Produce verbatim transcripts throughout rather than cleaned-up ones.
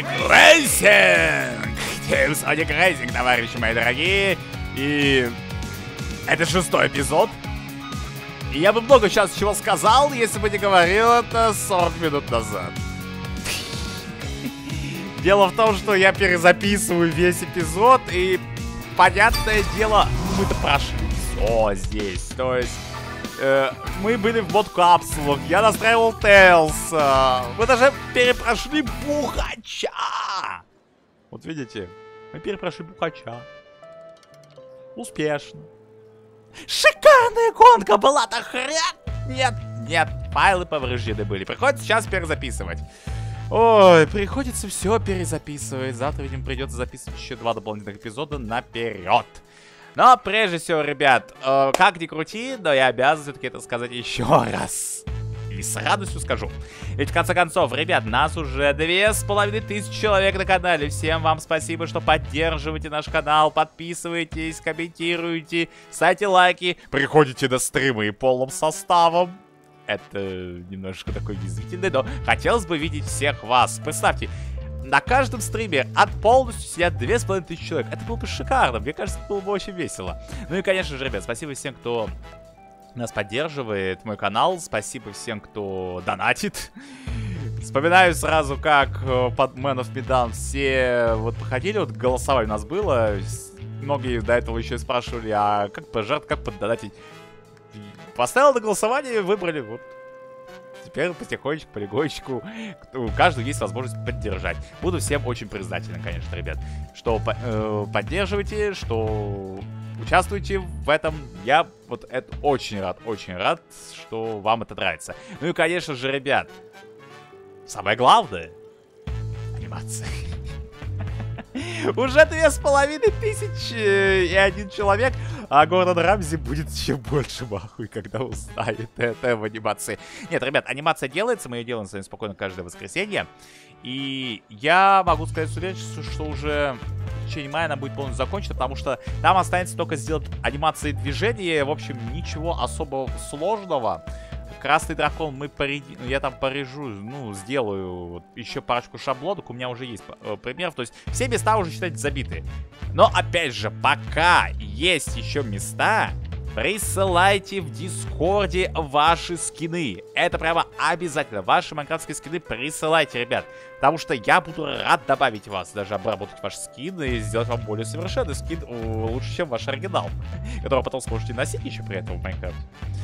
Sonic Racing! Team Sonic Racing, товарищи мои дорогие. И это шестой эпизод. И я бы много сейчас чего сказал, если бы не говорил это сорок минут назад. Дело в том, что я перезаписываю весь эпизод, и, понятное дело, мы-то прошли все здесь. То есть, э, мы были в мод-капсулах, я настраивал Тейлс, э, мы даже перепрошли Бухача. Вот видите, мы перепрошли Бухача. Успешно. Шикарная гонка была-то, хрен! Нет, нет, файлы повреждены были. Приходится сейчас перезаписывать. Ой, приходится все перезаписывать. Завтра, видимо, придется записывать еще два дополнительных эпизода наперед. Но прежде всего, ребят, э, как ни крути, но я обязан все-таки это сказать еще раз. И с радостью скажу. Ведь в конце концов, ребят, нас уже две с половиной тысячи человек на канале. Всем вам спасибо, что поддерживаете наш канал, подписываетесь, комментируете, ставите лайки, приходите на стримы и полным составом. Это немножко такой язвительный, но хотелось бы видеть всех вас. Представьте, на каждом стриме от полностью сидят две с половиной тысячи человек. Это было бы шикарно, мне кажется, это было бы очень весело. Ну и, конечно же, ребят, спасибо всем, кто нас поддерживает, мой канал. Спасибо всем, кто донатит. Вспоминаю сразу, как под Man of Medan все вот походили, вот голосовать у нас было. Многие до этого еще спрашивали, а как пожертвовать, как поддонатить. Поставил на голосование, выбрали, вот. Теперь потихонечку, полегонечку, у каждого есть возможность поддержать. Буду всем очень признателен, конечно, ребят, что э, поддерживаете, что участвуйте в этом. Я вот это очень рад, очень рад, что вам это нравится. Ну и, конечно же, ребят, самое главное — анимация. Уже две с половиной тысячи и один человек, а Гордон Рамзи будет еще больше махуй, когда устанет это в анимации. Нет, ребят, анимация делается, мы ее делаем с вами спокойно каждое воскресенье. И я могу сказать с уверенностью, что уже в течение мая она будет полностью закончена, потому что там останется только сделать анимации движения. В общем, ничего особо сложного. Красный дракон мы порежем, я там порежу, ну, сделаю вот еще парочку шаблонок, у меня уже есть э, примеров, то есть все места уже, считайте, забиты. Но, опять же, пока есть еще места, присылайте в Дискорде ваши скины. Это прямо обязательно, ваши майнкрафтские скины присылайте, ребят, потому что я буду рад добавить вас, даже обработать ваш скин и сделать вам более совершенный скин, лучше, чем ваш оригинал, который потом сможете носить еще при этом в Майнкрафте.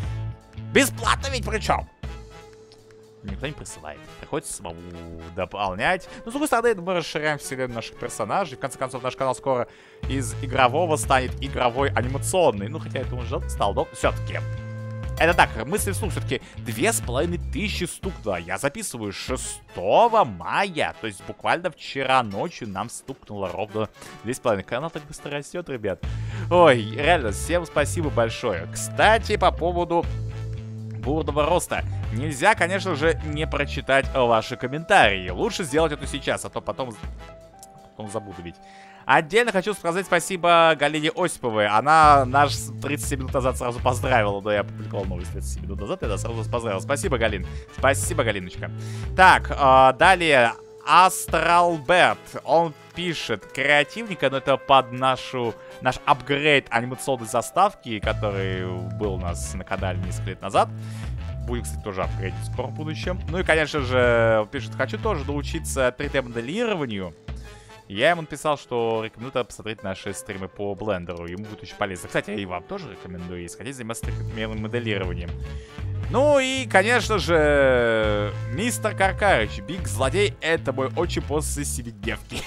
Бесплатно ведь причем. Никто не присылает. Приходится самому дополнять. Но с другой стороны, мы расширяем вселенную наших персонажей. В конце концов, наш канал скоро из игрового станет игровой анимационный. Ну, хотя это уже стал, но все-таки. Это так, мысли вслух, все-таки две с половиной тысячи стукнуло. Я записываю шестого мая. То есть буквально вчера ночью нам стукнуло ровно две с половиной. Канал так быстро растет, ребят. Ой, реально, всем спасибо большое. Кстати, по поводу бурного роста. Нельзя, конечно же, не прочитать ваши комментарии. Лучше сделать это сейчас, а то потом, потом забуду ведь. Отдельно хочу сказать спасибо Галине Осиповой. Она наш тридцать семь минут назад сразу поздравила. Да, я опубликовал новость тридцать семь минут назад, и она сразу поздравила. Спасибо, Галин. Спасибо, Галиночка. Так, э, далее Астралберт. Он пишет креативника, но это под нашу, наш апгрейд анимационной заставки, который был у нас на канале несколько лет назад. Будет, кстати, тоже апгрейдить скоро в будущем. Ну и, конечно же, он пишет, хочу тоже научиться три дэ моделированию. Я ему написал, что рекомендую посмотреть наши стримы по блендеру. Ему будет очень полезно. Кстати, я и вам тоже рекомендую, если хотите заниматься трехмерным моделированием. Ну и, конечно же, мистер Каркарыч, Биг Злодей, это мой отчим после семидневки.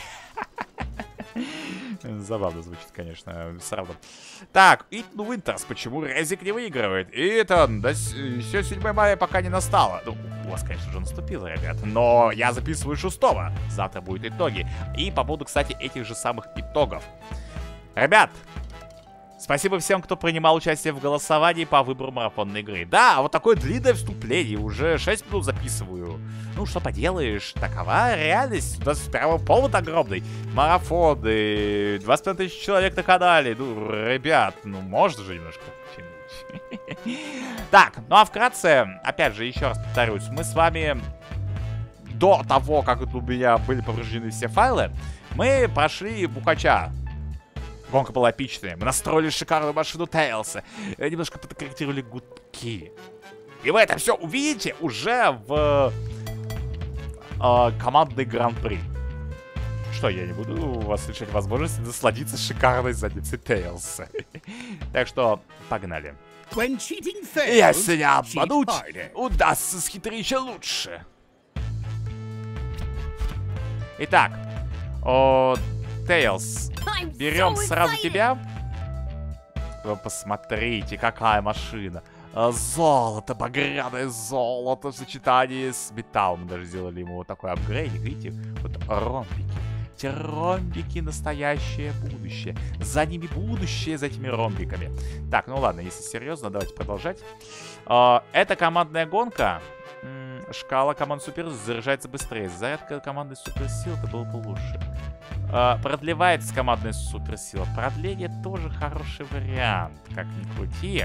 Забавно звучит, конечно, все равно. Так, Итан Уинтерс, почему Резик не выигрывает? Итан, да все седьмое мая пока не настало. Ну, у вас, конечно, уже наступило, ребят. Но я записываю шестого. Завтра будут итоги. И по поводу, кстати, этих же самых итогов. Ребят, спасибо всем, кто принимал участие в голосовании по выбору марафонной игры. Да, вот такое длинное вступление. Уже шесть минут записываю. Ну, что поделаешь, такова реальность. У нас прямо повод огромный. Марафоны, двадцать пять тысяч человек на канале. Ну, ребят, ну, можно же немножко потянуть. Так, ну а вкратце, опять же, еще раз повторюсь, мы с вами до того, как у меня были повреждены все файлы, мы прошли Бухача. Гонка была эпичная. Мы настроили шикарную машину Тейлса. Немножко подкорректировали гудки. И вы это все увидите уже в э, командной гран-при. Что, я не буду у вас лишать возможности насладиться шикарной задницей Тейлса. Так что, погнали. Если не обмануть, удастся схитрить лучше. Итак, о, Тейлс, берем сразу тебя. Вы посмотрите, какая машина. Золото, багряное золото в сочетании с металлом. Мы даже сделали ему вот такой апгрейд. Видите, вот ромбики. Эти ромбики — настоящее будущее. За ними будущее, за этими ромбиками. Так, ну ладно, если серьезно, давайте продолжать. Это командная гонка. Шкала команд Супер заряжается быстрее. Зарядка команды Суперсил — это было бы лучше. Продлевается командная Суперсила. Продление тоже хороший вариант, как ни крути.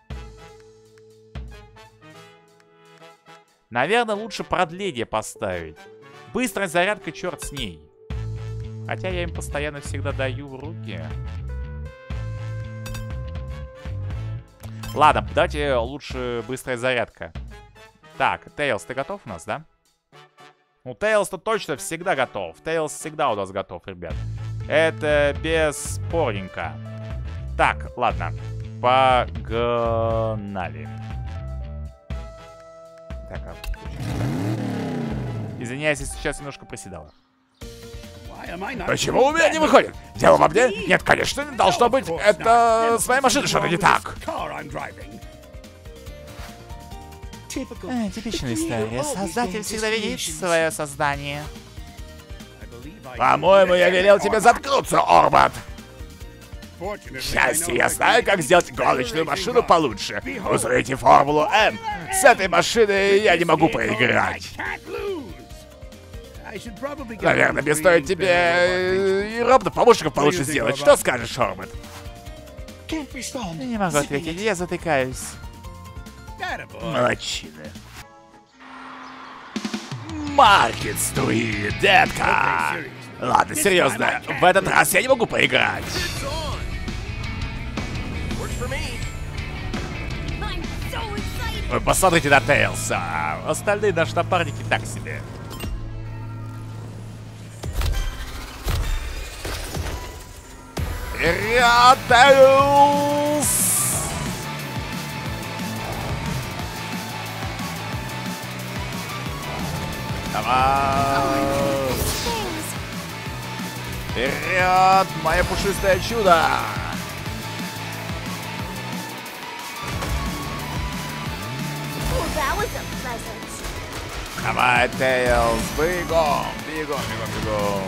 Наверное, лучше продление поставить. Быстрая зарядка, черт с ней. Хотя я им постоянно всегда даю в руки. Ладно, давайте лучше быстрая зарядка. Так, Тейлс, ты готов у нас, да? Ну, Тейлс-то точно всегда готов. Тейлс всегда у нас готов, ребят. Это бесспорненько. Так, ладно. Погнали. Так, а... Извиняюсь, если сейчас немножко проседала. Почему у меня не выходит? Дело во мне? Нет, конечно, не должно быть. Это с моей машиной что-то не так. Э, типичная история. Создатель всегда видит свое создание. По-моему, я велел тебе заткнуться, Орбат. К счастью, я знаю, как сделать гоночную машину получше. Узрите Формулу М. С этой машиной я не могу проиграть. Наверное, мне стоит тебе и ровно помощников получше сделать. Что скажешь, Орбат? Не могу ответить, я затыкаюсь. Молодчина. Маркет Стрит, детка. Ладно, серьезно, в этот раз я не могу проиграть. Вы посмотрите на Тейлса. Остальные наши напарники так себе. Вперед, Тейлс! Давай! Вперед, мое пушистое чудо! Давай, Тейлс, бегом, бегом, бегом, бегом.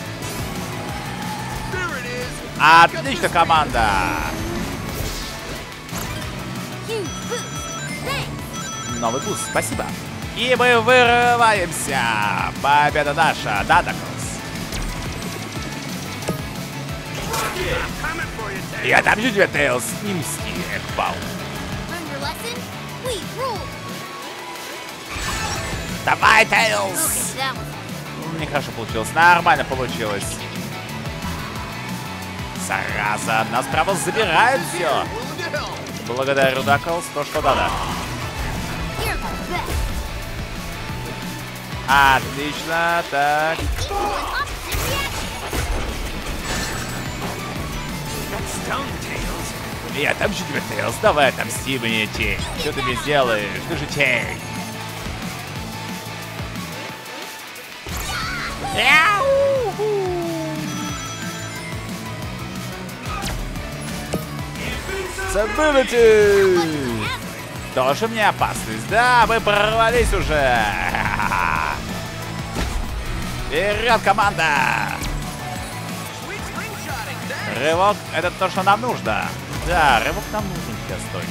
Отлично, команда! Новый буст, спасибо. И мы вырываемся. Победа наша, да, Даклс? Я отомщу тебя, Тейлс. Не мсти, Экбау. Давай, Тейлс. Нехорошо получилось, нормально получилось. Зараза, нас право забирают все. Благодарю, Даклс, то, что надо. Отлично, так. Я отомщу тебя, Тейлс. Давай отомсти мне, тень. Что ты мне сделаешь? Ты же тень. Забылите! Тоже мне опасность. Да, мы прорвались уже. Вперед, команда! Рывок — это то, что нам нужно. Да, рывок нам нужен сейчас, Тони.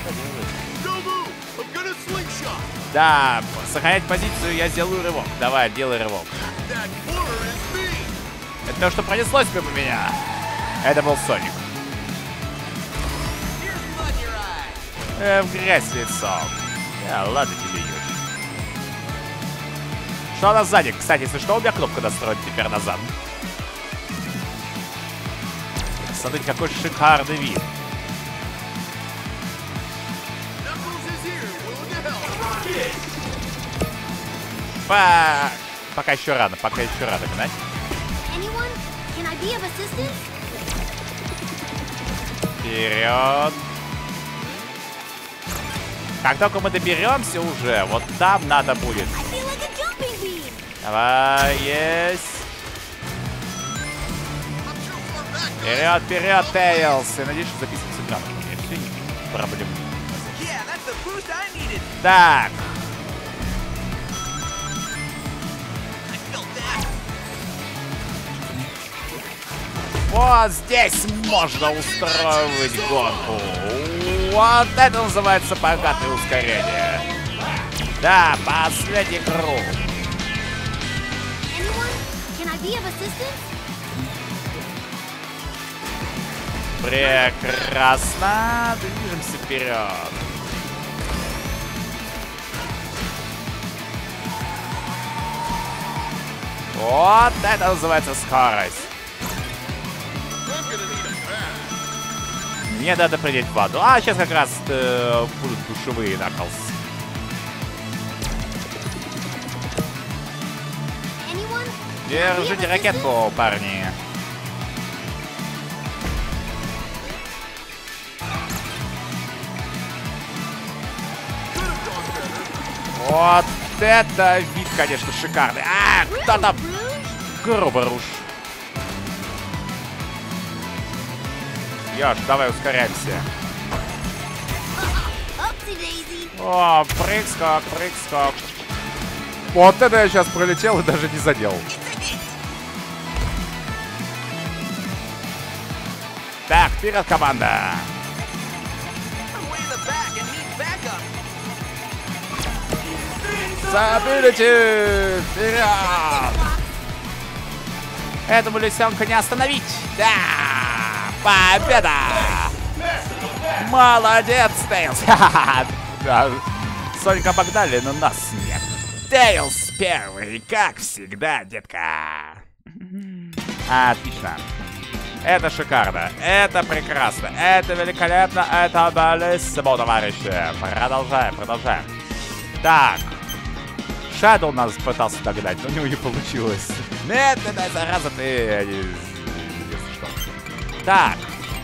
Да, сохранять позицию, я сделаю рывок. Давай, делай рывок. Это то, что пронеслось мимо меня. Это был Соник. Э, в грязь лицом. Да, ладно тебе, Юрий. Что у нас сзади? Кстати, если что, у меня кнопка настроена теперь назад. Смотрите, какой шикарный вид. По... Пока еще рано, пока еще рано гнать. Вперед. Как только мы доберемся уже, вот там надо будет. Давай, есть. Вперед, вперед, Тейлс. Я надеюсь, что записывается грамотно. Все не проблем. Так. Вот здесь можно устроить гонку. Вот это называется богатое ускорение. Да, последний круг. Прекрасно. Движемся вперед. Вот это называется скорость. Мне надо прилететь в воду. А, сейчас как раз э, будут душевые наклз. Держите ракетку, парни. Вот это вид, конечно, шикарный. А, кто там? Груборуш. Ёж, давай ускоряемся. О, прыг-скок, прыг-скок. Вот это я сейчас пролетел и даже не задел. Так, вперед, команда. Заберите! Вперед! Этому лисенка не остановить! Да! Победа! Молодец, Тейлс! Да, Соника обогнали, но нас нет. Тейлс первый, как всегда, детка. Отлично. Это шикарно, это прекрасно, это великолепно, это баллиссимо, товарищи. Продолжаем, продолжаем. Так. Шадоу нас пытался догнать, но у него не получилось. Нет, это зараза, ты... Если что. Так.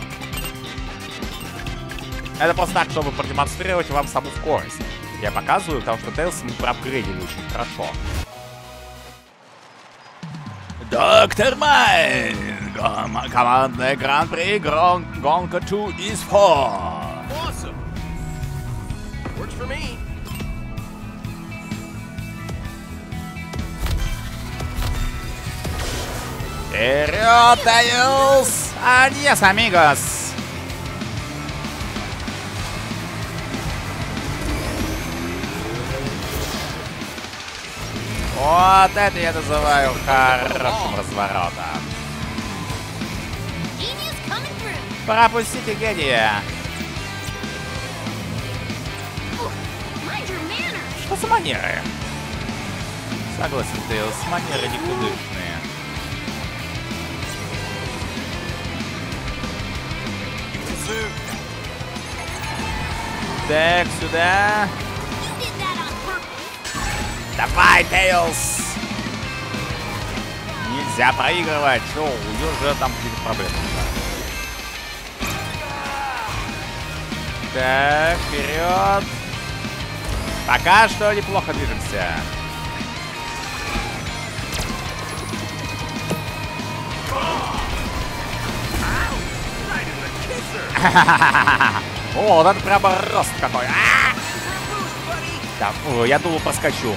Это просто так, чтобы продемонстрировать вам саму скорость. Я показываю, потому что Тейлс мы проапгрейдили очень хорошо. Доктор Майн! Командная гран-при гонка two is four. Awesome. Works for me. Вперед, Тейлс! Адьос, амигос! Вот это я называю хорошим разворотом. Пропустите гения! Что за манеры? Согласен, Тейлс, манеры никудышные. Так, сюда. Давай, Тейлс! Нельзя проигрывать. О, уже там какие-то проблемы. Так, вперед. Пока что неплохо движемся. О, вот это прямо рост какой. Да, о, я думал, проскочу.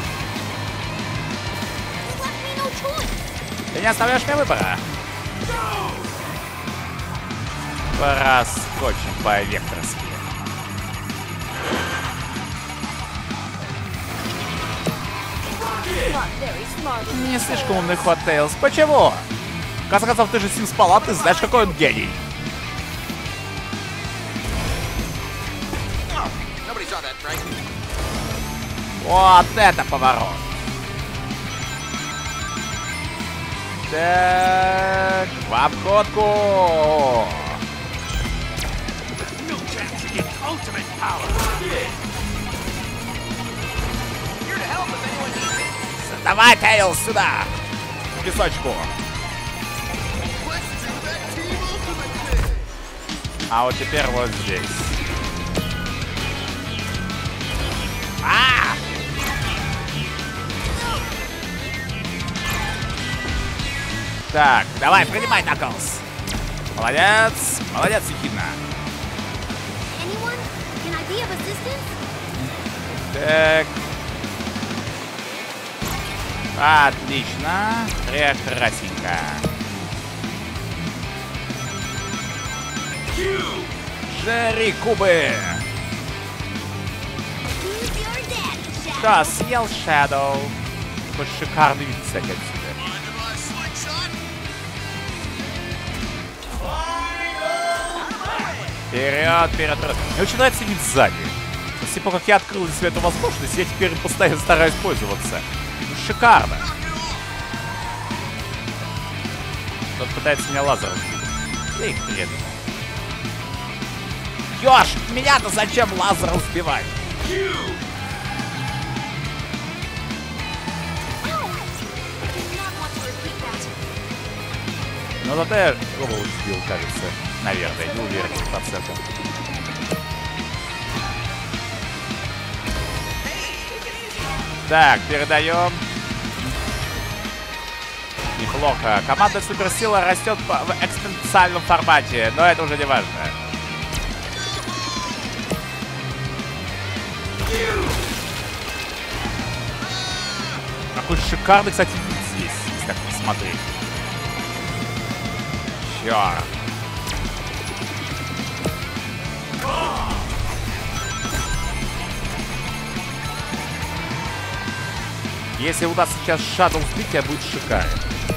Ты не оставляешь мне выбора. Проскочим по-векторски. Не слишком умный ход, Тейлс. Почему? В конце концов, ты же с ним спала, ты знаешь, какой он гений. Вот это поворот. Так, в обходку. Давай, Тейлз, сюда. В песочку. А вот теперь вот здесь. А! Так, давай, принимай, Наклз. Молодец, молодец, Ехидна. Так. Отлично. Прекрасненько. Жри кубы. Что, съел Shadow? Какой шикарный вид, кстати, отсюда. Вперед, вперед, вперед. Мне очень нравится вид сзади. С тех пор, как я открыл для себя эту возможность, я теперь постоянно стараюсь пользоваться. Шикарно. Кто-то пытается меня лазером сбить. Я их преду. Ёж, меня-то зачем лазером сбивать? Ну зато я голову сбил, кажется. Наверное, не уверен в процентах. Так, передаем. Неплохо. Команда Суперсила растет в экспоненциальном формате, но это уже не важно. Какой шикарный, кстати, вид здесь, если так посмотреть. Чёрт. Если удастся сейчас Shadow сбить, я будет шикарно.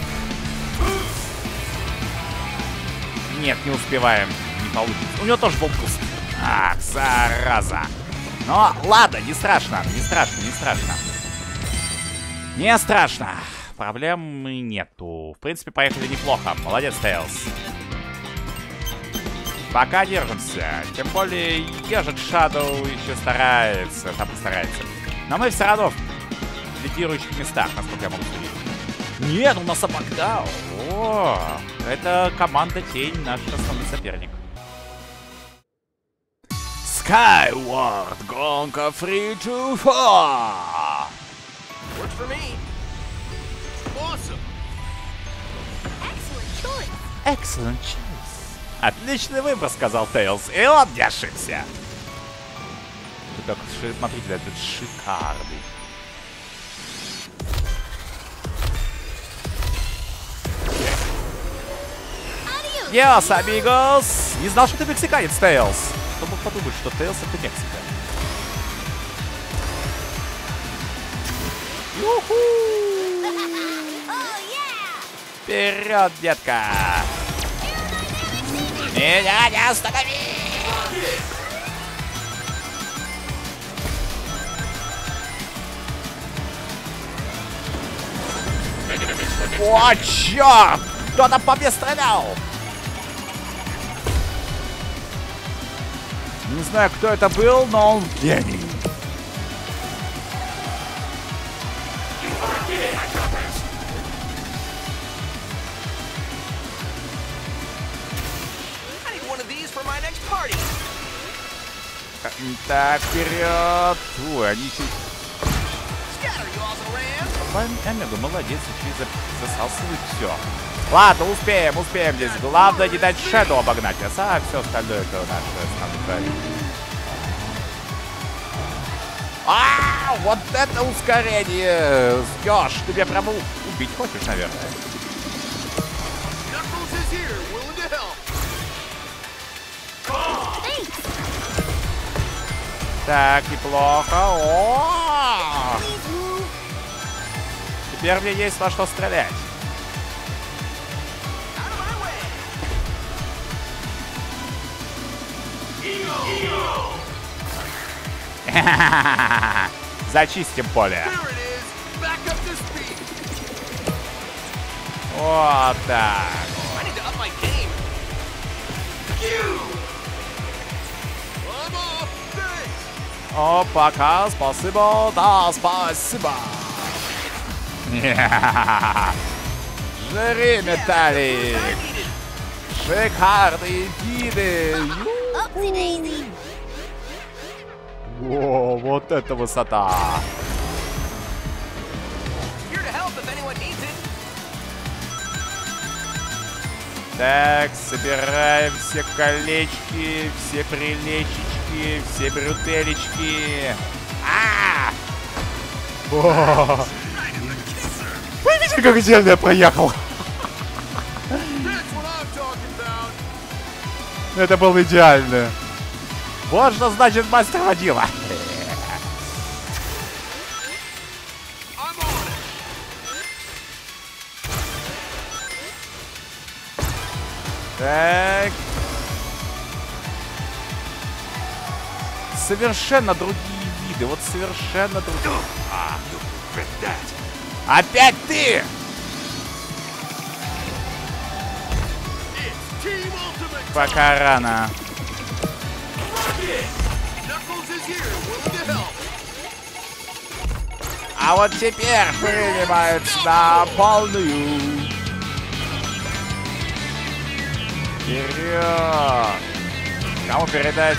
Нет, не успеваем. Не получится. У него тоже бомбус. Ах, зараза. Но ладно, не страшно. Не страшно, не страшно. Не страшно. Проблем нету. В принципе, поехали неплохо. Молодец, Тейлз. Пока держимся. Тем более, ежик Shadow еще старается. Там постарается. Но мы все равно в лидирующих местах, насколько я могу судить. Нет, у нас Абагдау. О, это команда Тень, наш основной соперник. Skyward, гонка three to four. Works for me. Awesome. Excellent choice. Excellent choice. Отличный выбор, сказал Тейлз, и он не ошибся. Как, смотрите, этот шикарный. Yes, amigos! Не знал, что ты мексиканец, Тейлз. Кто мог подумать, что Тейлз — это Мексика. Юху! Вперед, детка! Меня не останови! О, черт! Кто-то по мне стрелял! Не знаю, кто это был, но он гений. Так, вперед! Ой, они чуть... Омега, молодец, чуть засалсывает все. Ладно, успеем, успеем здесь. Главное не дать Shadow обогнать нас, а все остальное это наше основное правило. А, вот это ускорение! Ёж, ты меня прямо убить хочешь, наверное. Так, неплохо. О! Теперь мне есть во что стрелять. Зачистим поле. Вот так. I need to up my game. I'm off. Thanks. О, пока, спасибо, да, спасибо. Жри, Металлик. Шикарные виды. О, вот это высота. Here to help if anyone needs it. Так, собираем все колечки, все прилечечки, все брютелечки. А! О! Вы видели, как идеально я проехал? Это было идеально. Вот что значит мастер водила. Так. Совершенно другие виды. Вот совершенно другие. А. Опять ты! Пока рано. А вот теперь принимаются на полную. Вперед! Кому передать?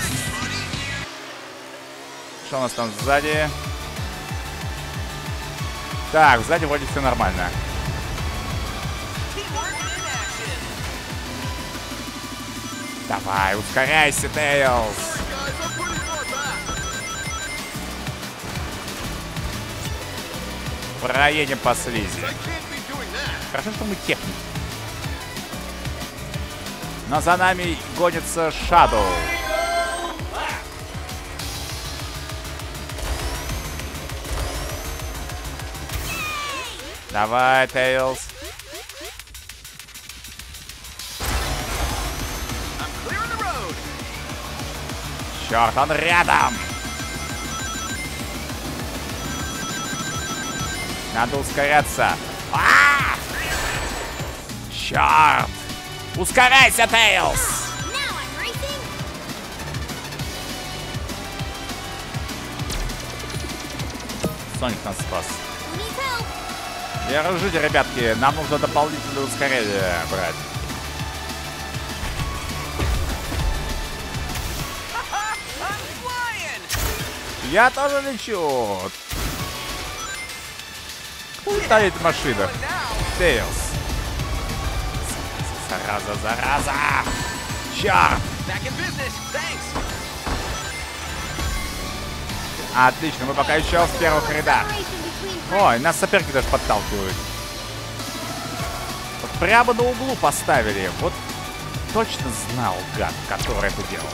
Что у нас там сзади? Так, сзади вроде все нормально. Давай, ускоряйся, Тейлз. Проедем по слизи. Хорошо, что мы техники. Но за нами гонится Shadow. Давай, Тейлз. Черт, он рядом. Надо ускоряться. А! Черт. Ускоряйся, Тейлз. Соник нас спас. Держите, ребятки, нам нужно дополнительное ускорение брать. Я тоже лечу. Летает машина. Тейлз. Зараза, зараза. Черт. Отлично, мы пока еще в первых рядах. Ой, нас соперники даже подталкивают. Вот прямо на углу поставили. Вот точно знал гад, который это делал.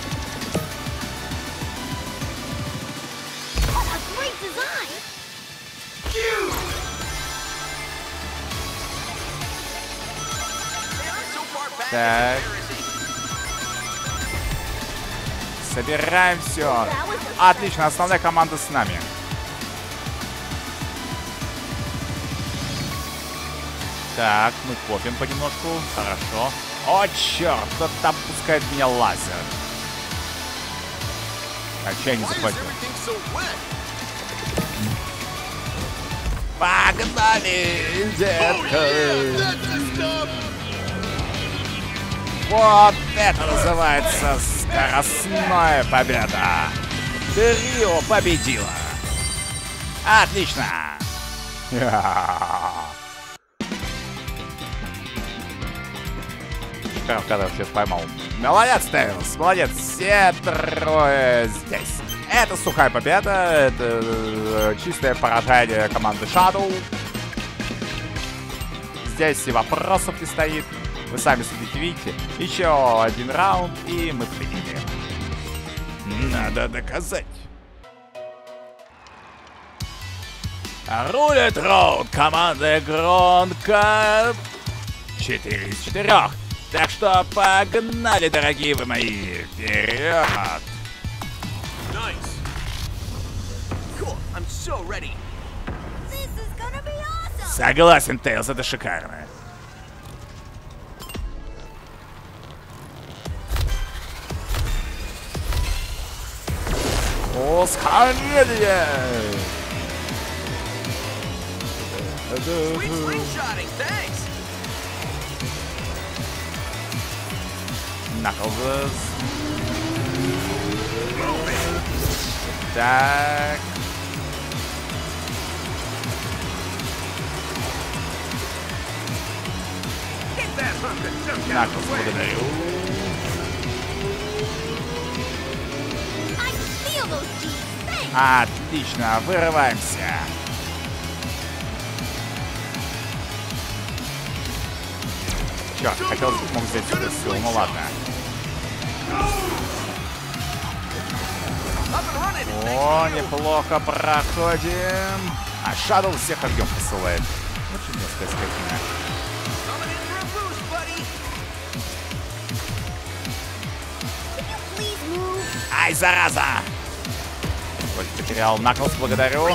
Так. Собираем все. Отлично, основная команда с нами. Так, мы копим понемножку. Хорошо. О, черт, кто-то там пускает в меня лазер. А че я не захватил? Погнали, детка! Вот это называется скоростная победа. Трио победила. Отлично. Первый кадр сейчас поймал. Молодец, Тейлз, молодец. Все трое здесь. Это сухая победа. Это чистое поражение команды Shadow. Здесь и вопросов не стоит. Вы сами судите, видите. Еще один раунд, и мы победили. Надо доказать. Рулит роуд команда Гронка. четыре из четырёх. Так что погнали, дорогие вы мои. Вперед! Nice. Cool. I'm so ready. This is gonna be awesome. Согласен, Тейлз, это шикарно. Ускорение! Sweet slingshotting, thanks. Knuckles. Так. Knuckles, благодарю. Отлично, вырываемся. Черт, хотел мог взять суперсилу, ну ладно. О, неплохо проходим. А Шадоу всех огнем посылает. Очень мерзкая скотина. Ай, зараза! Вот потерял Наклз, благодарю.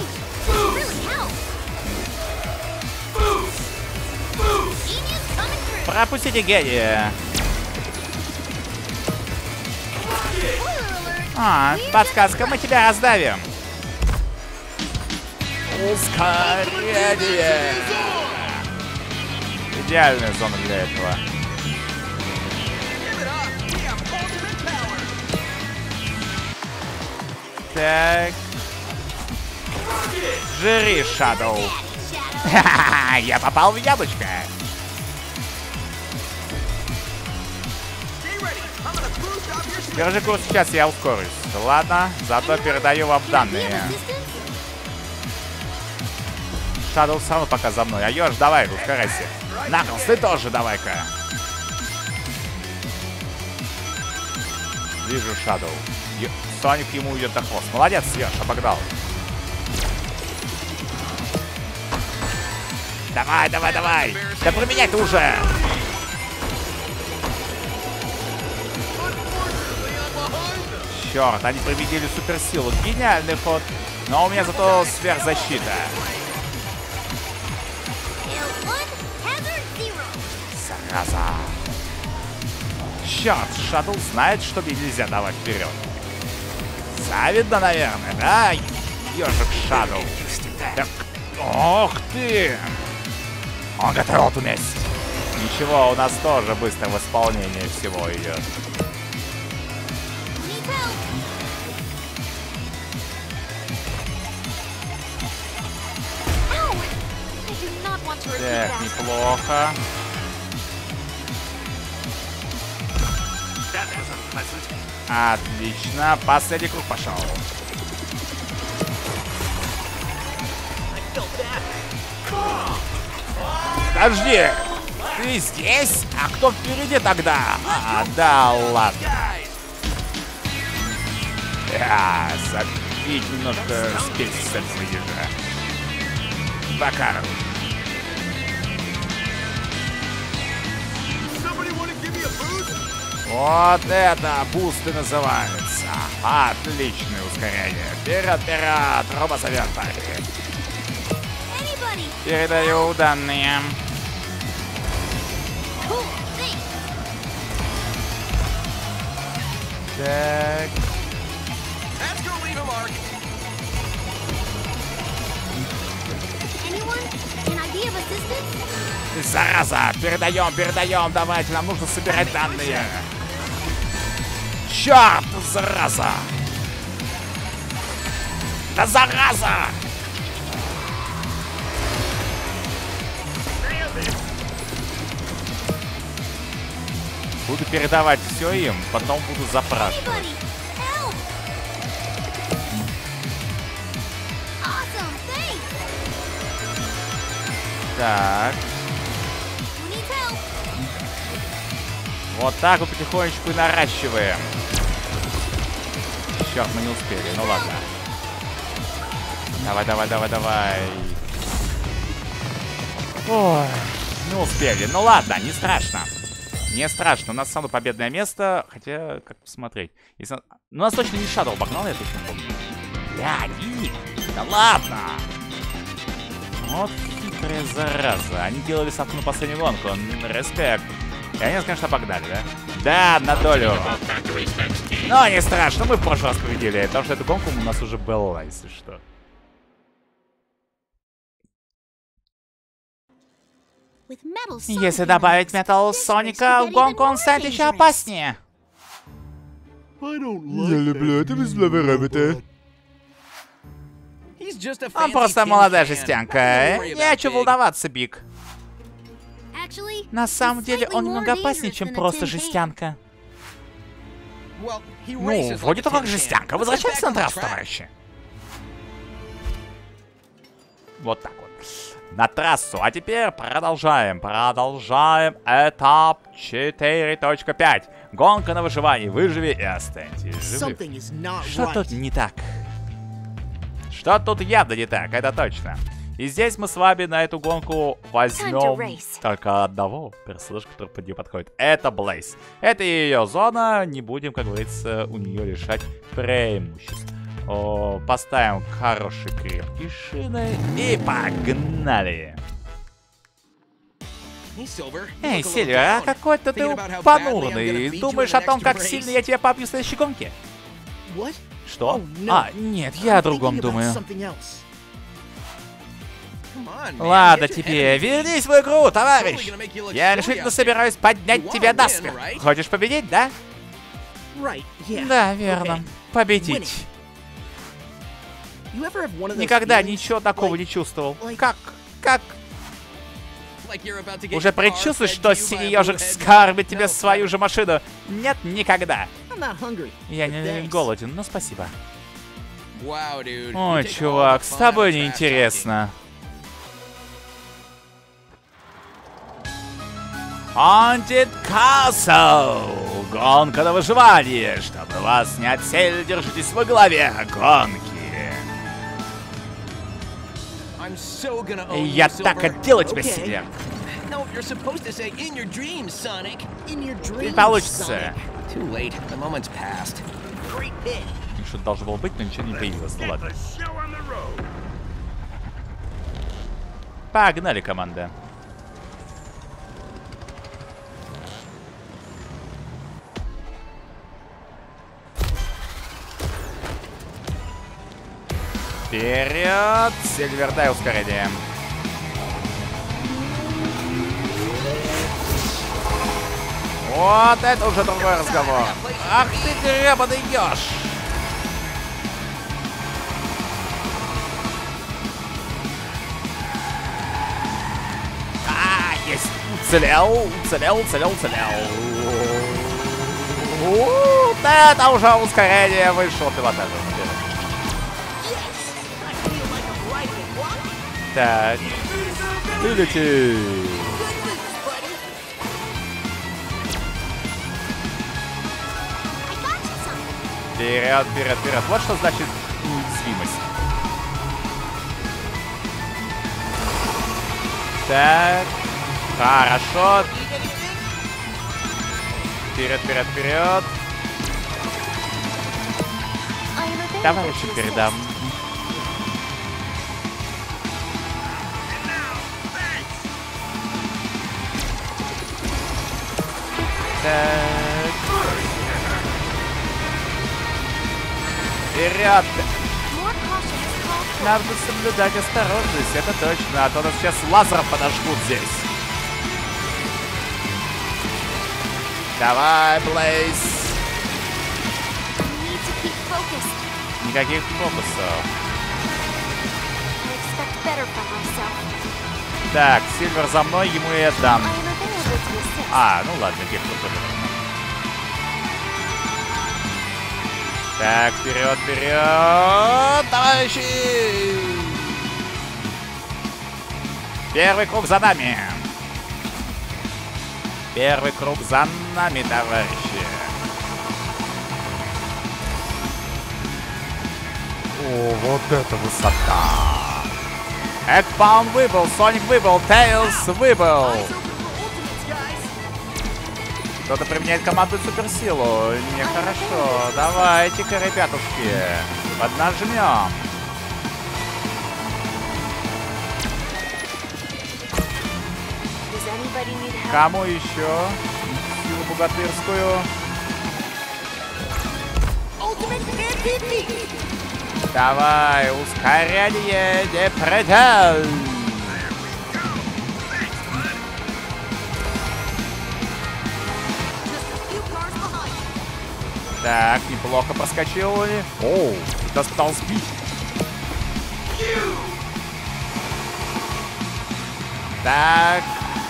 Пропустите гения. А, подсказка, мы тебя раздавим. Ускорение. Идеальная зона для этого. Так. Жри, Шадоу. Я попал в яблочко. Держи курс, сейчас я ускорюсь. Ладно, зато передаю вам данные. Шадоу сам пока за мной. А Ёж, давай, ускоряйся. Наклз, ты тоже давай-ка. Вижу Шадоу. Соник ему идет на хвост. Молодец, Ёж, обогнал. Давай, давай, давай. Да променяй ты уже. Черт, они победили суперсилу. Гениальный ход. Но у меня зато сверхзащита. Зараза. Черт, Шаттл знает, что мне нельзя давать вперед. Завидно, наверное, да? Ежик Шаттл. Так, ох ты! Он готов отместь. Ничего, у нас тоже быстро в исполнении всего идет. Так, неплохо. Отлично, последний круг пошел. Подожди, ты здесь? А кто впереди тогда? А, да ладно. А, забить немножко спесь с этого ежа. Бакаров. Вот это бусты называются. Отличное ускорение. Вперед, вперед, робосовет, парень. Передаю данные. Так. Зараза! Передаем, передаем, давайте, нам нужно собирать данные. Черт, зараза! Да зараза! Буду передавать все им, потом буду запрашивать. Так. Вот так вот потихонечку и наращиваем. Черт, мы не успели, ну ладно. Давай, давай, давай, давай. Ой, не успели. Ну ладно, не страшно. Не страшно, у нас самое победное место. Хотя, как посмотреть. Если... Ну, нас точно не Шаттл обогнал, я точно помню. Да, не. Да ладно. Вот хитрая зараза. Они делали ставку на последнюю гонку. Респект. И они нас, конечно, обогнали, да? Да, на долю. Но не страшно, мы в прошлый раз победили, потому что эту гонку у нас уже была, если что. Если добавить Metal Соника в гонку, он станет еще опаснее. Я люблю это веселого робота. Он просто молодая жестянка. Не о чем волноваться, Биг. На самом деле, он немного опаснее, чем просто жестянка. Ну, вроде то как жестянка. Возвращаемся на трассу, товарищи. Вот так вот. На трассу. А теперь продолжаем. Продолжаем этап четыре точка пять. Гонка на выживание. Выживи и останьтесь живы. Что тут не так? Что тут явно не так, это точно. И здесь мы с вами на эту гонку возьмем только одного персонажа, который под нее подходит. Это Блейз. Это ее зона. Не будем, как говорится, у нее решать преимуществ. О, поставим хорошие крепкие шины и погнали. Эй, Сильвер, а какой-то ты понурный. Думаешь о том, как сильно я тебя побью в следующей гонке? Что? А, нет, я о другом думаю. Ладно тебе, вернись в игру, товарищ. Я решительно собираюсь поднять тебя насмех. Хочешь победить, да? Да, верно. Победить. Никогда ничего такого не чувствовал. Как? Как? Уже предчувствуешь, что синий ежик скармит тебе свою же машину? Нет, никогда. Я не голоден, но спасибо. Ой, чувак, с тобой неинтересно. Haunted Castle. Гонка на выживание. Чтобы вас не отсели, держитесь во главе гонки. Я так отделаю тебя, Сильвер. Не получится. Что-то должно было быть, но ничего не появилось. Ну ладно. Погнали, команда. Вперед! Сильвер, дай ускорение. Вот это уже другой разговор. Ах ты гребаный еж! А, есть! Уцелел, уцелел, уцелел, уцелел. Вот это уже ускорение вышло пилотажа. Так. Вылети. Вперед, вперед, вперед. Вот что значит уязвимость. Так. Хорошо. Вперед, вперед, вперед. Товарищи передам. Так. Вперед! Надо соблюдать осторожность, это точно, а то нас сейчас лазером подожгут здесь. Давай, Блейз! Никаких фокусов. Так, Сильвер за мной, ему и отдам. А, ну ладно, где кто тоже. Так, вперед, вперед, товарищи! Первый круг за нами. Первый круг за нами, товарищи. О, вот это высота. Экпаун выбыл, Соник выбыл, Тейлз выбыл. Кто-то применяет команду суперсилу. Нехорошо. Давайте-ка, ребятушки. Поднажмем. Кому еще? Силу богатырскую. Давай, ускорение, не предел. Так, неплохо проскочил. Оу, достал сбить. Так.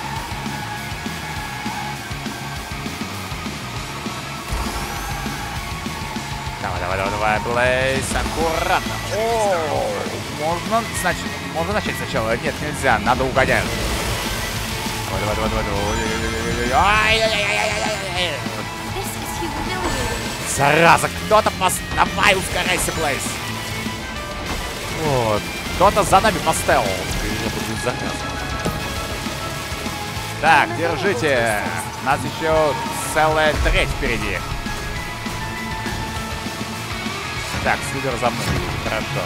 Давай, давай, давай, давай, Блейз, аккуратно. О, можно, значит, можно начать сначала. Нет, нельзя, надо угонять. Давай, давай, давай, давай, давай. Ай-яй-яй-яй-яй-яй-яй. Зараза, кто-то пос... Давай, ускоряйся, Блейз. Вот, кто-то за нами поставил. Так, держите. У нас еще целая треть впереди. Так, Сильвер за мной. Хорошо.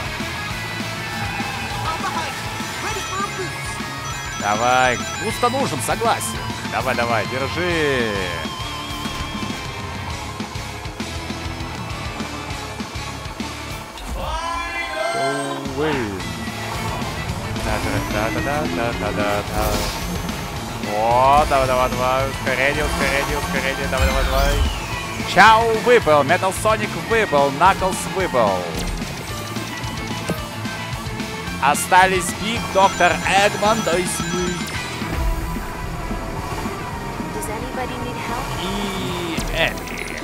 Давай. Буст нужен, согласен. Давай, давай, держи. О, давай, давай, давай. Ускорение, ускорение, ускорение. Давай, давай, давай. Чау выпал, Metal Sonic выпал, Knuckles выпал. Остались Биг, Доктор Эггман, да и Смит. И Эми.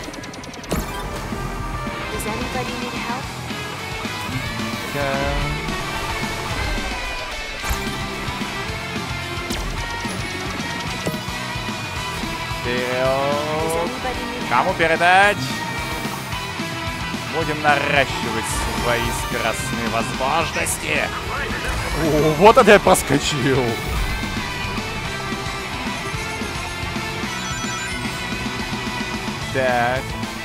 Вперед. Кому передать? Будем наращивать свои скоростные возможности. О, вот это я проскочил. Так.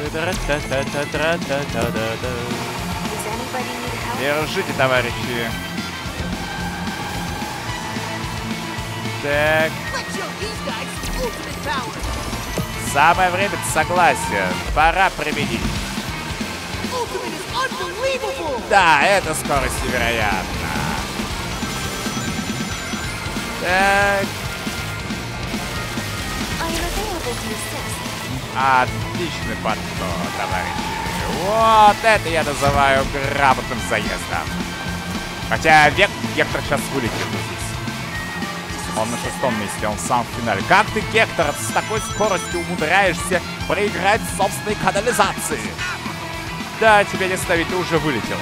Держите, товарищи. Так. Самое время, согласен. Пора применить. Да, это скорость невероятна. Так. Отличный подход, товарищи. Вот это я называю грамотным заездом. Хотя век, Гектор сейчас вылетит здесь. Он на шестом месте, он в самом финале. Как ты, Гектор, с такой скоростью умудряешься проиграть в собственной канализации? Да, тебе не ставить, ты уже вылетел.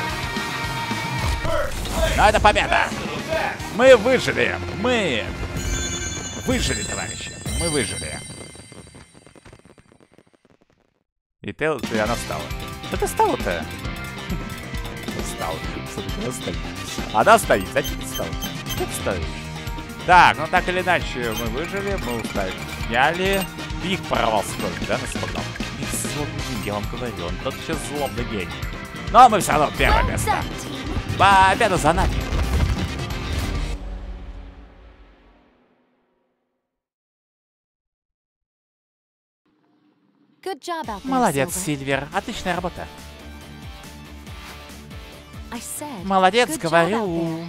Но это победа. Мы выжили. Мы выжили, товарищи. Мы выжили. И ты, и она встала. Что ты встала-то? Встала. Она стоит. Она стоит. Зачем ты встала? Что ты стоишь? Так, ну так или иначе, мы выжили, мы устали. Сняли. Биг порвался только, да, на спортом? Биг злобный гений, я вам говорю, он тот сейчас злобный гений. Но мы все равно первое место. Победа за нами. Молодец, Сильвер. Отличная работа. Молодец, говорю.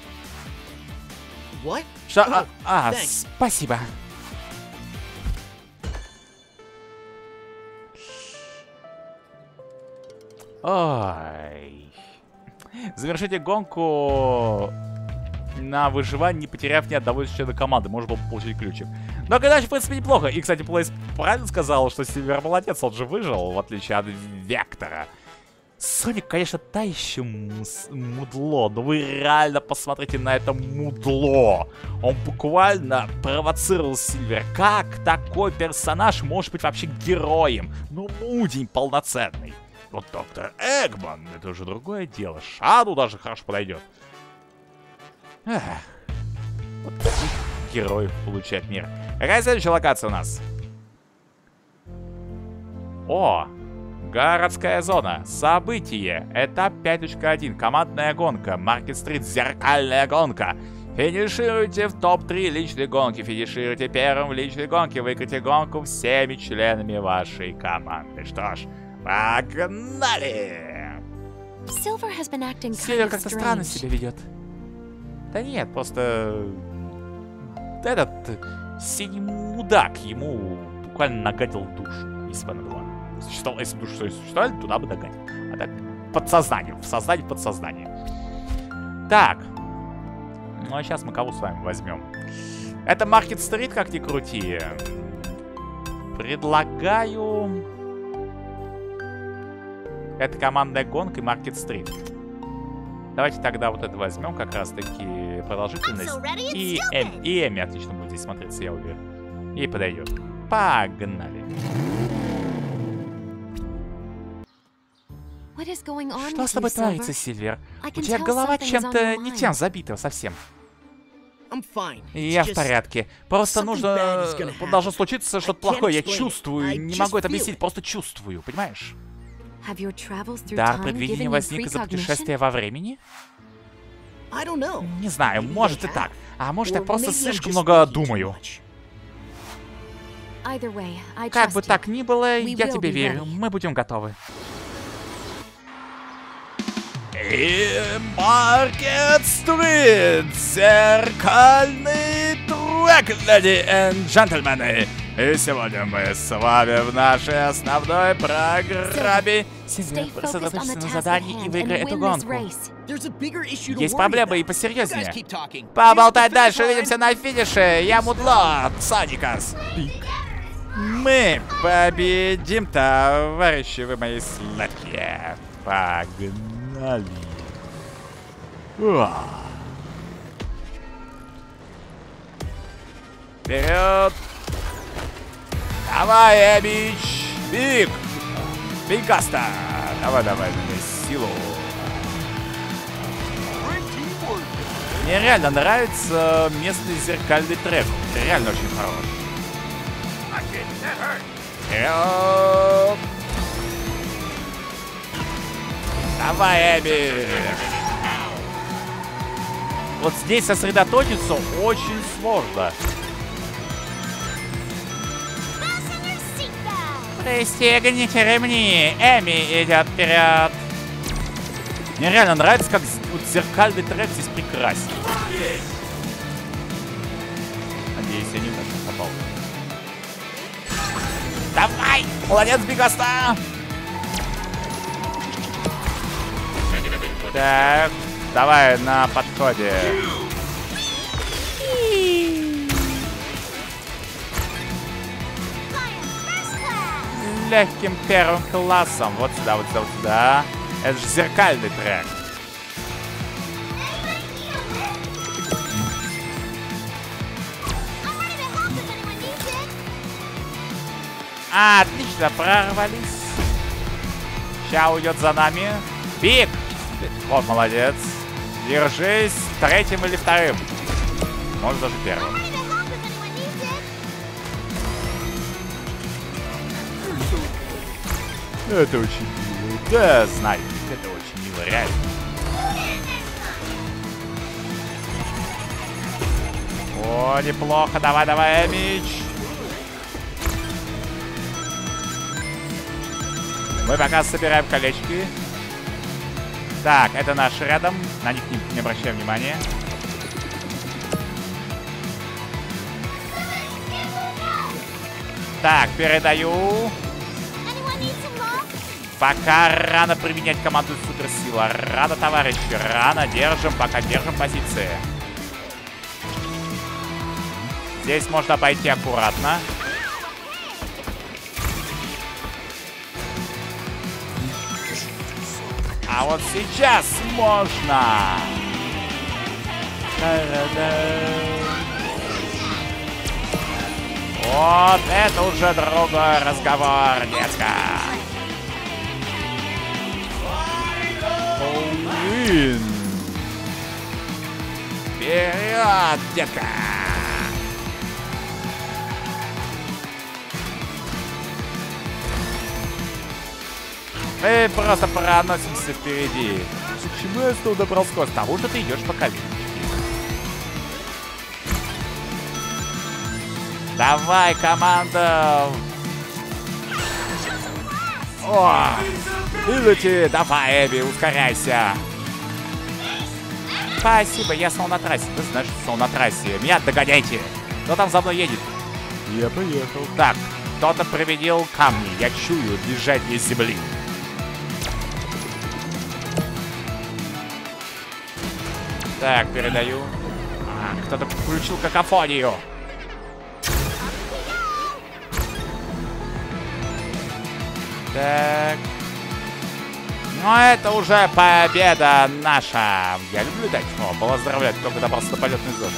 Что? А, а, спасибо. Ой. Завершите гонку на выживание, не потеряв ни одного из членов команды. Можно было получить ключик. Но, конечно, в принципе, неплохо. И, кстати, Плейс правильно сказал, что Сильвер молодец. Он же выжил, в отличие от Вектора. Соник, конечно, та еще мудло. Но вы реально посмотрите на это мудло. Он буквально провоцировал Сильвер. Как такой персонаж может быть вообще героем? Ну, мудень полноценный. Вот Доктор Эггман, это уже другое дело. Шаду даже хорошо подойдет. Эх. Вот таких героев получает мир. Какая следующая локация у нас? О, городская зона. Событие. Этап пять точка один. Командная гонка. Маркет-стрит. Зеркальная гонка. Финишируйте в топ три личной гонки. Финишируйте первым в личной гонке. Выиграйте гонку всеми членами вашей команды. Что ж, Погнали! Сильвер как-то странно себя ведет. Да нет, просто... Этот синий мудак ему буквально нагадил в душу, если бы она была. Существовала, если бы душа существовали, туда бы нагадил. А так, подсознание, в сознании, подсознание. Так. Ну а сейчас мы кого с вами возьмем? Это Маркет Стрит, как ни крути. Предлагаю... Это командная гонка и Маркет Стрит. Давайте тогда вот это возьмем, как раз таки продолжительность. И, эм, и Эми отлично будет здесь смотреться, я уверен. Ей подойдет. Погнали. Что с тобой творится, Сильвер? У тебя голова чем-то не тем забита совсем. Я в порядке. Просто нужно... Должно случиться что-то плохое. Я чувствую. Не могу это объяснить, просто чувствую. Понимаешь? Дар предвидения возник из-за путешествия во времени? Не знаю, может и так. А может, я просто слишком много думаю. Как бы так ни было, я тебе верю. Мы будем готовы. И Маркет Стрит, зеркальный трек, леди и джентльмены. И сегодня мы с вами в нашей основной программе. Сильвер, сосредоточься на задании и выиграй эту гонку. Есть проблемы и посерьезнее. Поболтать дальше, увидимся на финише. Я мудло, Соникас. Мы победим, товарищи, вы мои сладкие. Погнали. Вперед! Давай, Эбич! Биг! Бигкаста! Давай, давай, на силу. Мне реально нравится местный зеркальный трек. Реально очень хороший. Вперед! Давай, Эбби! Вот здесь сосредоточиться очень сложно. Пристегните ремни! Эми идет вперед! Мне реально нравится, как вот зеркальный трек здесь прекрасен. Надеюсь, я не так попал. Давай! Молодец, Бигоста! Так, давай на подходе. Легким первым классом. Вот сюда, вот сюда, вот сюда. Это же зеркальный трек. А, отлично, прорвались. Сейчас уйдет за нами. Биг! Вот, молодец. Держись третьим или вторым. Может, даже первым. Это очень мило. Да, знаю. Это очень мило, реально. О, неплохо. Давай, давай, Эмич. Мы пока собираем колечки. Так, это наш рядом. На них не, не обращаем внимания. Так, передаю. Пока рано применять команду суперсила. Рано, товарищи, рано. Держим, пока держим позиции. Здесь можно пойти аккуратно. А вот сейчас можно. Вот это уже другой разговор, детка. Блин. Вперед, детка. Мы просто проносимся впереди. Почему я снова добрал скорость? Потому что ты идешь по колени. Давай, команда! О! Вылети! Давай, Эбби, ускоряйся! Спасибо, я снова на трассе. Ты знаешь, что снова на трассе. Меня догоняйте! Кто там за мной едет? Я поехал. Так, кто-то приведил камни. Я чую движение земли. Так, передаю. А, кто-то включил какофонию. Так. Ну, это уже победа наша. Я люблю летать. О, поздравляю, только добрался до полетной зоны.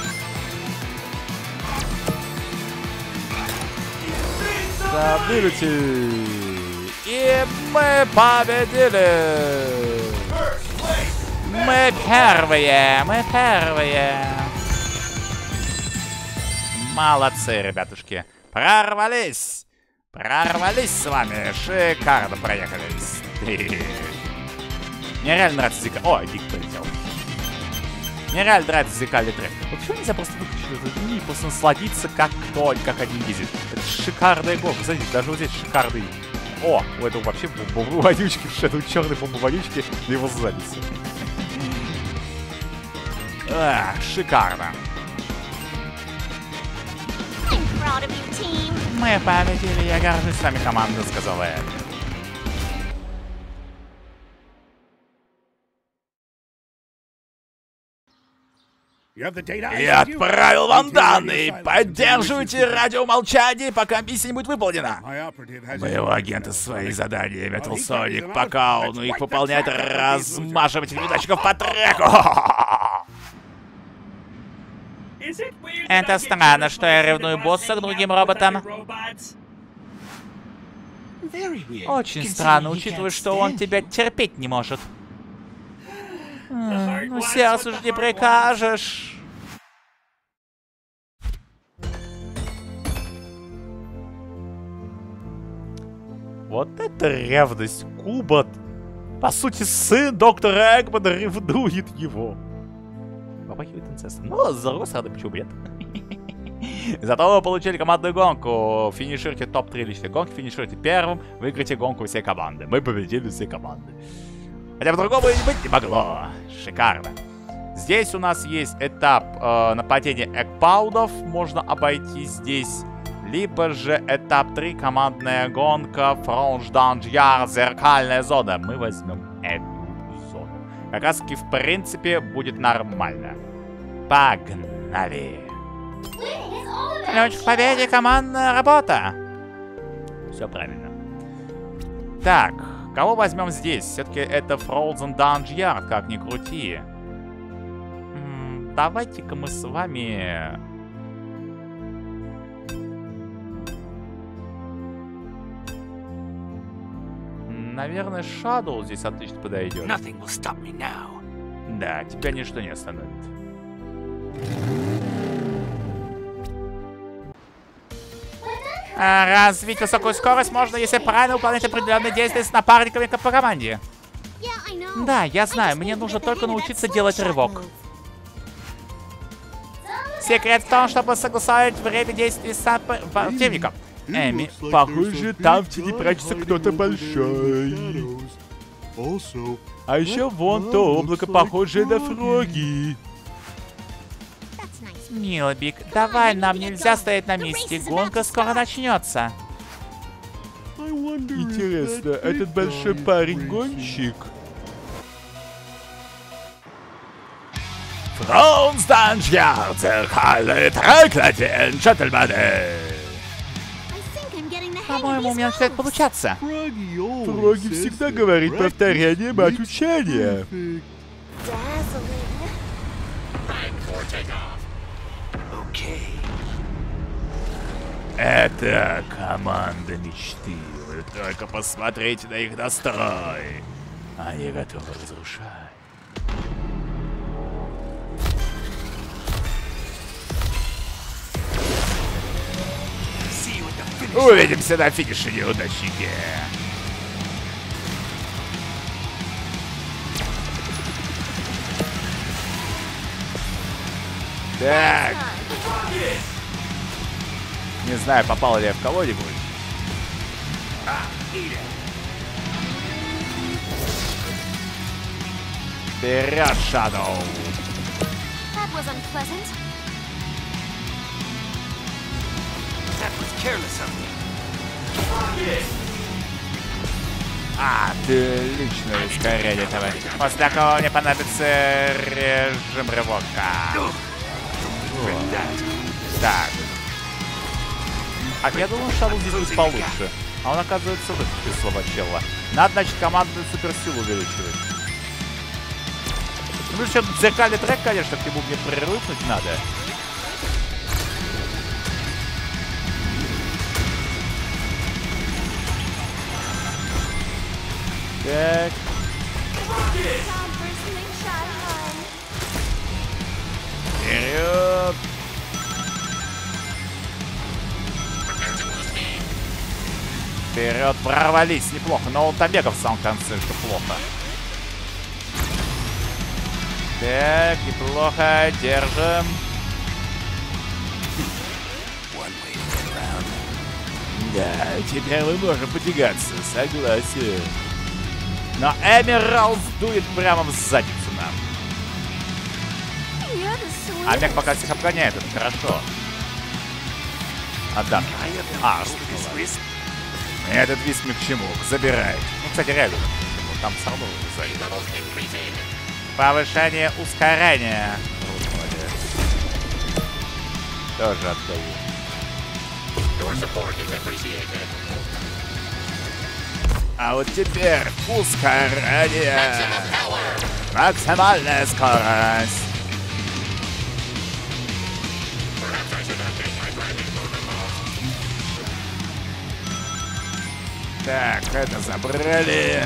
Да, вылети. И мы победили. Мы первые, мы первые. Молодцы, ребятушки. Прорвались. Прорвались с вами. Шикарно проехались. Мне реально нравится зеркальный... О, Дик полетел. Мне реально нравится зеркальный трек. Вот почему нельзя просто выключить этот меню и просто насладиться, как кто, как один ездит? Это шикарная гонка. Смотрите, даже вот здесь шикарный... О, у этого вообще бомбоводючки, это черные бомбоводючки на его заднице. Ах, шикарно. Мы победили, я горжусь с вами, команда, сказала я. Я отправил вам данные. Поддерживайте радиомолчание, пока миссия не будет выполнена. Моего агента свои задания, Metal Sonic, пока он их выполняет, размажем этих неудачников по треку. Это странно, что я ревную босса к другим роботам. Очень странно, учитывая, что он тебя терпеть не может. Ну, сердцу же не прикажешь. Вот это ревность. Кубот. По сути, сын доктора Эгмана ревнует его. Попахивает инцестом. Ну, с другой стороны, почему нет? Зато вы получили командную гонку. Финишируйте топ три личной гонки. Финишируйте первым. Выиграйте гонку всей команды. Мы победили все команды. Хотя по-другому и быть не могло. Шикарно. Здесь у нас есть этап э, нападения экпаудов. Можно обойти здесь. Либо же этап три, командная гонка, Фронж Данжьяр, зеркальная зона. Мы возьмем эту зону. Как раз таки, в принципе, будет нормально. Погнали. Ключ к победе, командная работа. Все правильно. Так. Кого возьмем здесь? Все-таки это Frozen Dungeon, как ни крути. Давайте-ка мы с вами... Наверное, Shadow здесь отлично подойдет. Да, тебя ничто не остановит. Развить высокую скорость можно, если правильно выполнять определенные действия с напарниками по команде. Да, я знаю, мне нужно только научиться делать рывок. Секрет в том, чтобы согласовать время действий с противником. Эми, похоже, там в тени прячется кто-то большой. А еще вон то облако, похожее на Фроги. Мило, Биг, давай, нам нельзя стоять на месте. Гонка скоро начнется. Интересно, этот большой парень гонщик? Фронз Данжьяр, зеркальный трек, леди джентльмены. По-моему, у меня начинает получаться. Фроги всегда говорит повторение мать учения. Это команда мечты. Вы только посмотрите на их настрой. Они готовы разрушать. Увидимся на финише, неудачники. Так. Не знаю, попал ли я в кого-нибудь. Вперед, Shadow. That was unpleasant. That was careless of me. Отличное ускорение, товарищ. После такого мне понадобится режим рывка. Так. А я думал, что Shadow здесь будет получше. А он, оказывается, выкупил слабочелла. Надо, значит, командную суперсилу увеличивать. Ну, еще зеркальный трек, конечно, к нему мне прирывнуть надо. Так. Вперед! Вперед, прорвались, неплохо. Но он Омега в самом конце, что плохо. Так, неплохо, держим. Да, теперь мы можем потягаться, согласен. Но Эмералд дует прямо в задницу нам. Омег пока всех обгоняет, это хорошо. Отдам. А, руки. Этот виск ни к чему, забирай. Ну, кстати, реально, там все равно сзади. Повышение ускорения. Вот, молодец. Тоже отдаю. А вот теперь ускорение. Максимальная скорость. Так, это забрали.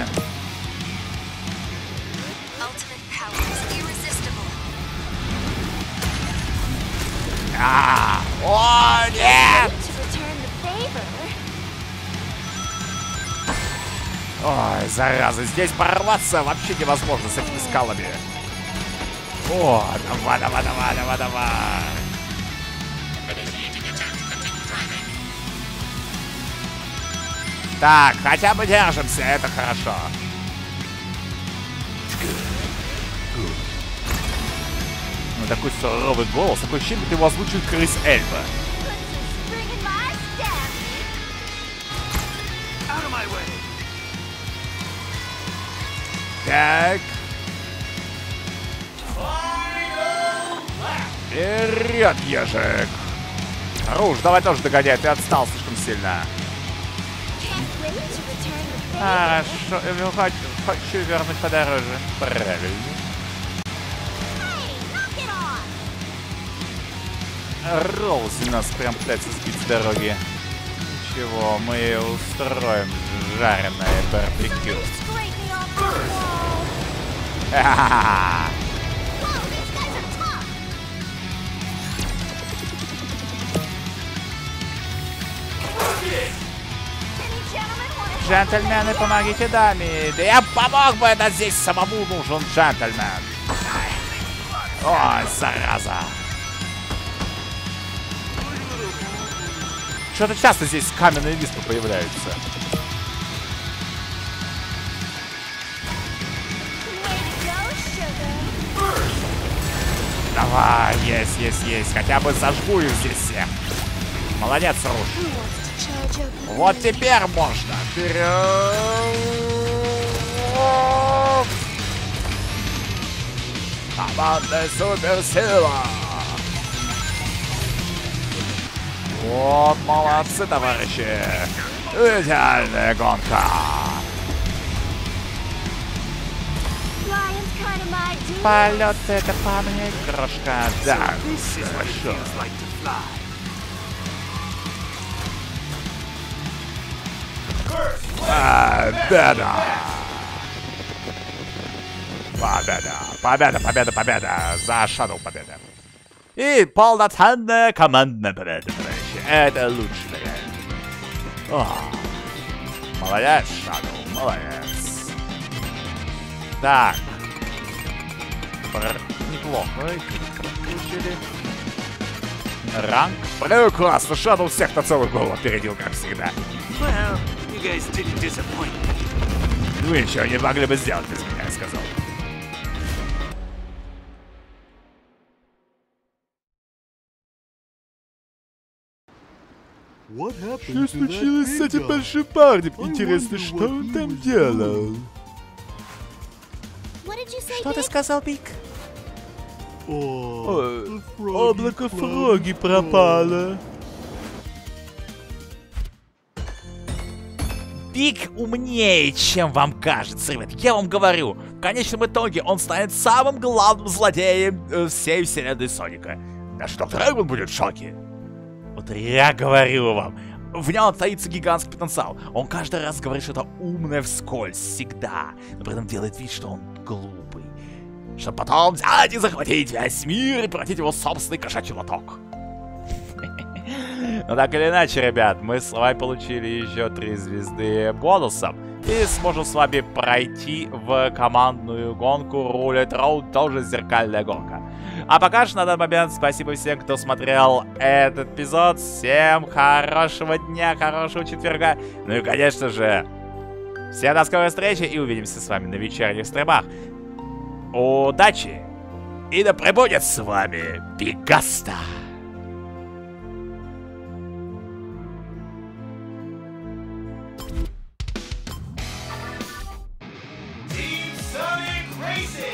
А, о, нет! Ой, зараза, здесь порваться вообще невозможно с этими скалами. О, давай, давай, давай, давай, давай. Так, хотя бы держимся, это хорошо. Ну, такой суровый голос, такой ощущение, будто его озвучивает Крис Эльба. Так. Вперед, ежик. Руж, давай тоже догоняй, ты отстал слишком сильно. Хорошо, хочу, хочу вернуть подороже. Правильно. Роузи нас прям пытается сбить с дороги. Ничего, мы устроим жареное барбекю. Ха-ха-ха! Джентльмены, помогите даме. Да я помог бы, это здесь самому нужен джентльмен. Ой, зараза. Что-то часто здесь каменные виспы появляются. Давай, есть, есть, есть. Хотя бы зажгу их здесь всех. Молодец, Руж. Вот теперь можно. Вперед! Командная суперсила! Вот, молодцы, товарищи! Идеальная гонка! Полет — это по мне крошка. Да, хорошо. Победа! Победа! Победа, победа, победа! За Shadow победа! И полноценная командная победа, товарищи. Это лучший вариант. О, молодец, Shadow, молодец. Так. Неплохо. Получили. Ранг. Прекрасно. Shadow всех на целую голову опередил, как всегда. Well, you guys didn't disappoint me. Вы ничего не могли бы сделать без меня, я сказал. Что случилось с этим большим парнем? Интересно, что он там делал? What did you say, Что ты Big? сказал, Биг? Ой, облако Фроги пропало. Биг умнее, чем вам кажется, ребят. Я вам говорю, в конечном итоге он станет самым главным злодеем э, всей вселенной Соника. Даже доктор Эгман будет в шоке. Вот я говорю вам, в нем таится гигантский потенциал. Он каждый раз говорит что-то умное вскользь, всегда. Но при этом делает вид, что он глупый. Чтобы потом взять и захватить весь мир и превратить его в собственный кошачий лоток. Но так или иначе, ребят, мы с вами получили еще три звезды бонусом. И сможем с вами пройти в командную гонку Roulette Road, тоже зеркальная гонка. А пока что на данный момент спасибо всем, кто смотрел этот эпизод. Всем хорошего дня, хорошего четверга. Ну и, конечно же, всем до скорой встречи и увидимся с вами на вечерних стримах. Удачи! И да пребудет с вами Пегаста! Team Sonic Racing!